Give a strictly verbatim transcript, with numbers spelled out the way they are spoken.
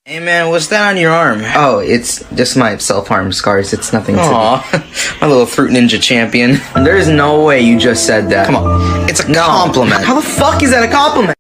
Hey man, what's that on your arm? Oh, it's just my self-harm scars. It's nothing to Aw, my little Fruit Ninja champion. There's no way you just said that. Come on, it's a No. compliment. How the fuck is that a compliment?